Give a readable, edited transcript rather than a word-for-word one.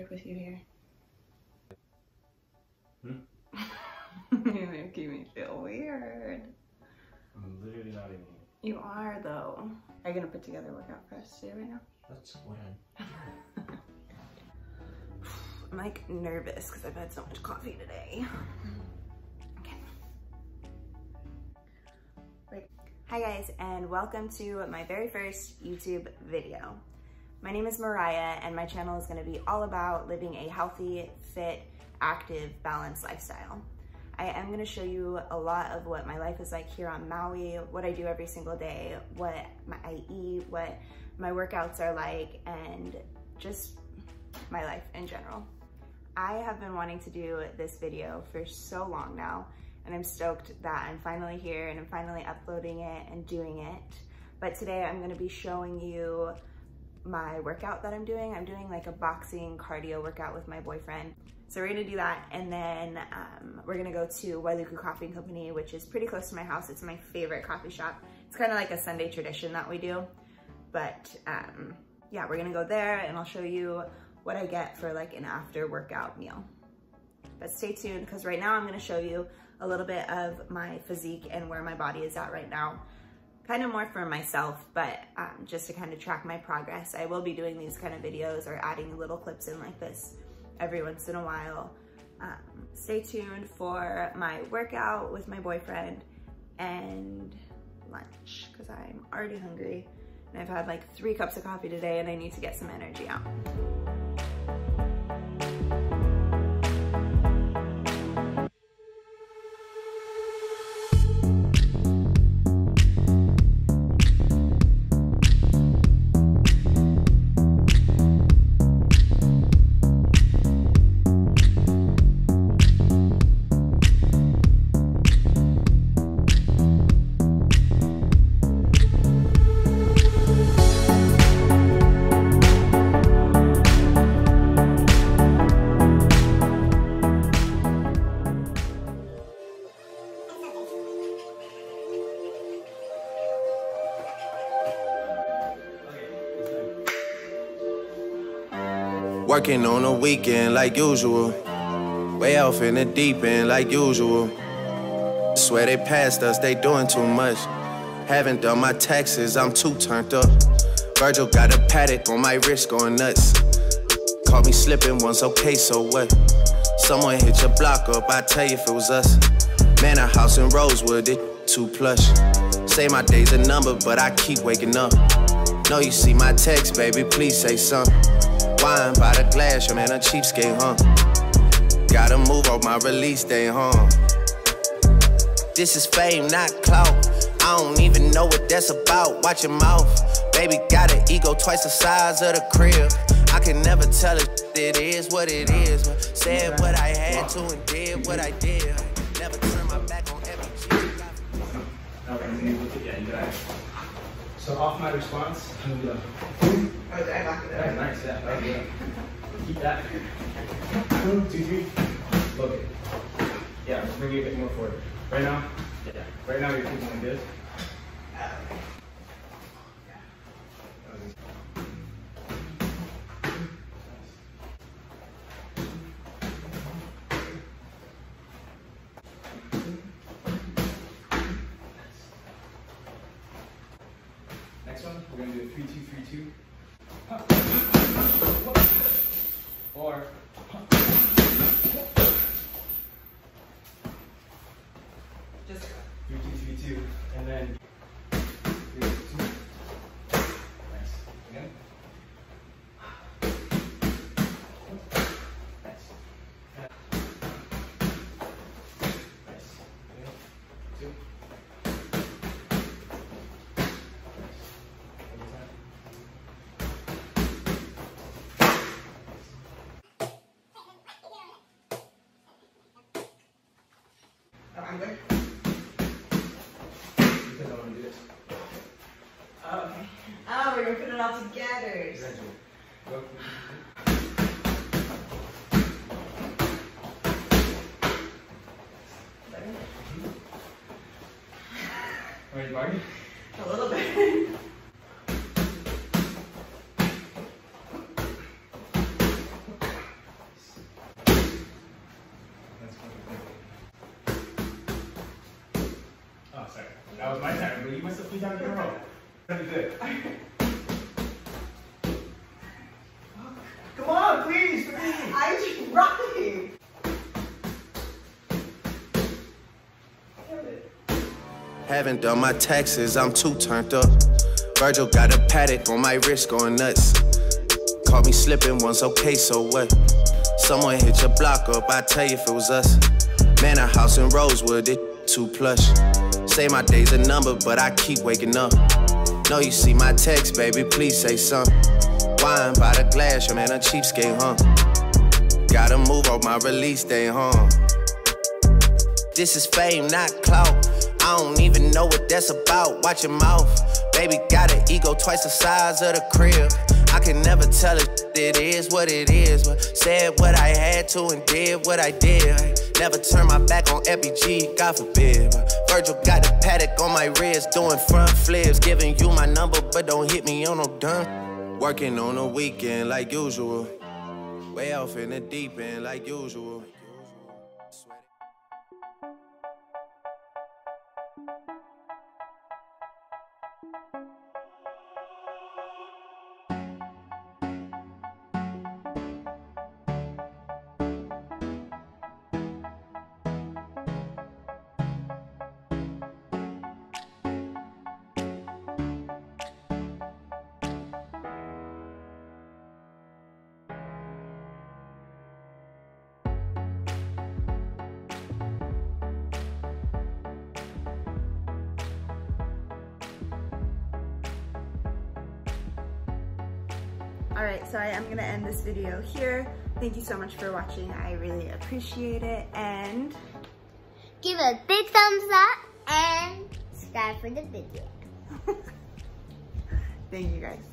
weird with you here. You're making me feel weird. I'm literally not even here. You are though. Are you gonna put together a workout for us today right now? That's what I'm like nervous because I've had so much coffee today. Okay. Wait. Hi guys, and welcome to my very first YouTube video. My name is Mariah, and my channel is going to be all about living a healthy, fit, active, balanced lifestyle. I am going to show you a lot of what my life is like here on Maui, what I do every single day, what I eat, what my workouts are like, and just my life in general. I have been wanting to do this video for so long now, and I'm stoked that I'm finally here and I'm finally uploading it and doing it. But today I'm going to be showing you my workout that I'm doing. I'm doing like a boxing cardio workout with my boyfriend. So we're gonna do that, and then we're gonna go to Wailuku Coffee and Company, which is pretty close to my house. It's my favorite coffee shop. It's kind of like a Sunday tradition that we do. But yeah, we're gonna go there and I'll show you what I get for like an after workout meal. But stay tuned, because right now I'm gonna show you a little bit of my physique and where my body is at right now. Kind of more for myself, but just to kind of track my progress. I will be doing these kind of videos or adding little clips in like this every once in a while. Stay tuned for my workout with my boyfriend and lunch, because I'm already hungry and I've had like 3 cups of coffee today and I need to get some energy out. Working on a weekend like usual. Way off in the deep end like usual. Swear they passed us, they doing too much. Haven't done my taxes, I'm too turned up. Virgil got a paddock on my wrist going nuts. Caught me slipping once, okay, so what? Someone hit your block up, I tell you if it was us. Man, a house in Rosewood, it too plush. Say my day's a number, but I keep waking up. Know you see my text, baby, please say something. Wine by the glass, your man a cheapskate, huh? Gotta move off my release day, huh? This is fame, not clout. I don't even know what that's about. Watch your mouth. Baby got an ego twice the size of the crib. I can never tell it is what it is. Said what I had to and did what I did. Never turn my back on every cheat. Yeah, you got it. So off my response, I'm gonna be like, Oh, did I lock it up? that's nice, yeah, that was good. Keep that. 1, 2, 3, look it. Yeah, bring it a bit more forward. Right now, yeah, right now you're keeping like this. Next one, we're gonna do a 3-2-3-2. Or Just 3-2-3-2, and then 3-2. Nice. Again. Nice. Nice. Okay. 2. I'm good. Because I want to do this. Oh, okay. Oh, we're gonna put it all together. Eventually. Go. Are you barking? A little bit. That was my time, but you must have 3 times in a row. Pretty good. Come on, please, for me. I'm trying. Haven't done my taxes, I'm too turned up. Virgil got a paddock on my wrist going nuts. Caught me slipping once, okay, so what? Someone hit your block up, I tell you if it was us. Man, a house in Rosewood, it too plush. Say my day's a number, but I keep waking up. Know you see my text, baby, please say something. Wine by the glass, your man a cheapskate, huh? Gotta move on my release day, huh? This is fame, not clout. I don't even know what that's about. Watch your mouth. Baby got an ego twice the size of the crib. I can never tell it is what it is. But said what I had to and did what I did. Never turn my back on FBG, God forbid. But Virgil got a paddock on my wrist, doing front flips. Giving you my number, but don't hit me on no done. Working on a weekend like usual. Way off in the deep end like usual. Alright, so I am gonna end this video here. Thank you so much for watching. I really appreciate it, and give a big thumbs up and subscribe for the video. thank you guys.